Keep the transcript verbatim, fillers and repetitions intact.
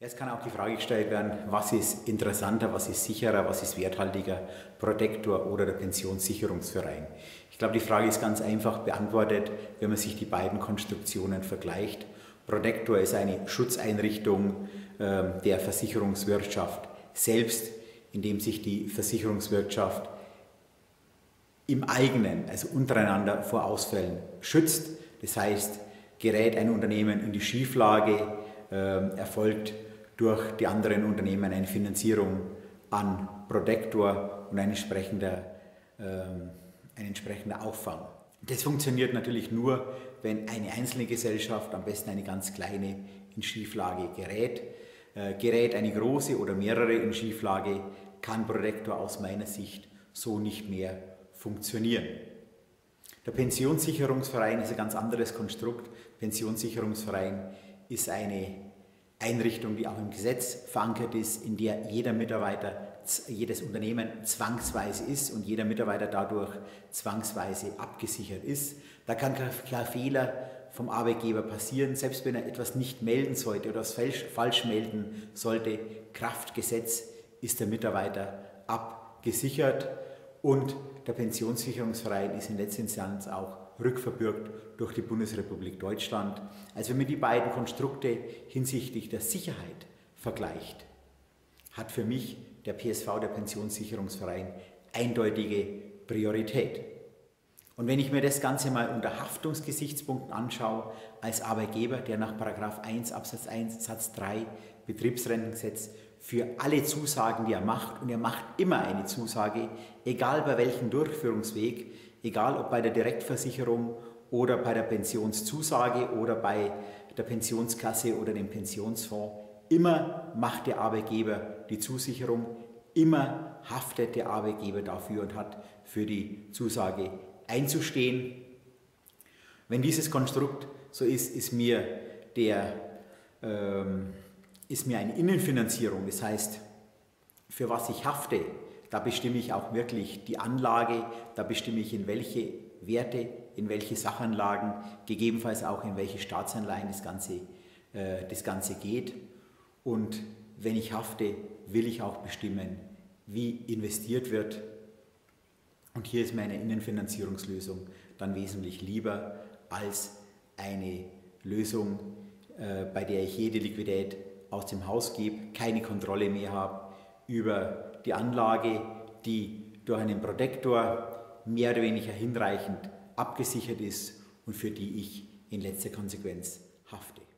Es kann auch die Frage gestellt werden, was ist interessanter, was ist sicherer, was ist werthaltiger, Protektor oder der Pensionssicherungsverein. Ich glaube, die Frage ist ganz einfach beantwortet, wenn man sich die beiden Konstruktionen vergleicht. Protektor ist eine Schutzeinrichtung äh, der Versicherungswirtschaft selbst, indem sich die Versicherungswirtschaft im eigenen, also untereinander vor Ausfällen schützt. Das heißt, gerät ein Unternehmen in die Schieflage, äh, erfolgt durch die anderen Unternehmen eine Finanzierung an Protektor und ein entsprechender, äh, ein entsprechender Auffang. Das funktioniert natürlich nur, wenn eine einzelne Gesellschaft, am besten eine ganz kleine, in Schieflage gerät. Äh, gerät eine große oder mehrere in Schieflage, kann Protektor aus meiner Sicht so nicht mehr funktionieren. Der Pensionssicherungsverein ist ein ganz anderes Konstrukt. Pensionssicherungsverein ist eine Einrichtung, die auch im Gesetz verankert ist, in der jeder Mitarbeiter, jedes Unternehmen zwangsweise ist und jeder Mitarbeiter dadurch zwangsweise abgesichert ist. Da kann kein Fehler vom Arbeitgeber passieren, selbst wenn er etwas nicht melden sollte oder es falsch, falsch melden sollte. Kraft Gesetz ist der Mitarbeiter abgesichert und der Pensionssicherungsverein ist in letzter Instanz auch rückverbürgt durch die Bundesrepublik Deutschland. Also wenn man die beiden Konstrukte hinsichtlich der Sicherheit vergleicht, hat für mich der P S V, der Pensionssicherungsverein, eindeutige Priorität. Und wenn ich mir das Ganze mal unter Haftungsgesichtspunkten anschaue, als Arbeitgeber, der nach Paragraph eins Absatz eins Satz drei Betriebsrentengesetz für alle Zusagen, die er macht, und er macht immer eine Zusage, egal bei welchem Durchführungsweg, egal ob bei der Direktversicherung oder bei der Pensionszusage oder bei der Pensionskasse oder dem Pensionsfonds, immer macht der Arbeitgeber die Zusicherung, immer haftet der Arbeitgeber dafür und hat für die Zusage einzustehen. Wenn dieses Konstrukt so ist, ist mir, der, ähm, ist mir eine Innenfinanzierung, das heißt, für was ich hafte, da bestimme ich auch wirklich die Anlage, da bestimme ich, in welche Werte, in welche Sachanlagen, gegebenenfalls auch in welche Staatsanleihen das Ganze, äh, das Ganze geht. Und wenn ich hafte, will ich auch bestimmen, wie investiert wird. Und hier ist meine Innenfinanzierungslösung dann wesentlich lieber als eine Lösung, äh, bei der ich jede Liquidität aus dem Haus gebe, keine Kontrolle mehr habe über die Anlage, die durch einen Protektor mehr oder weniger hinreichend abgesichert ist und für die ich in letzter Konsequenz hafte.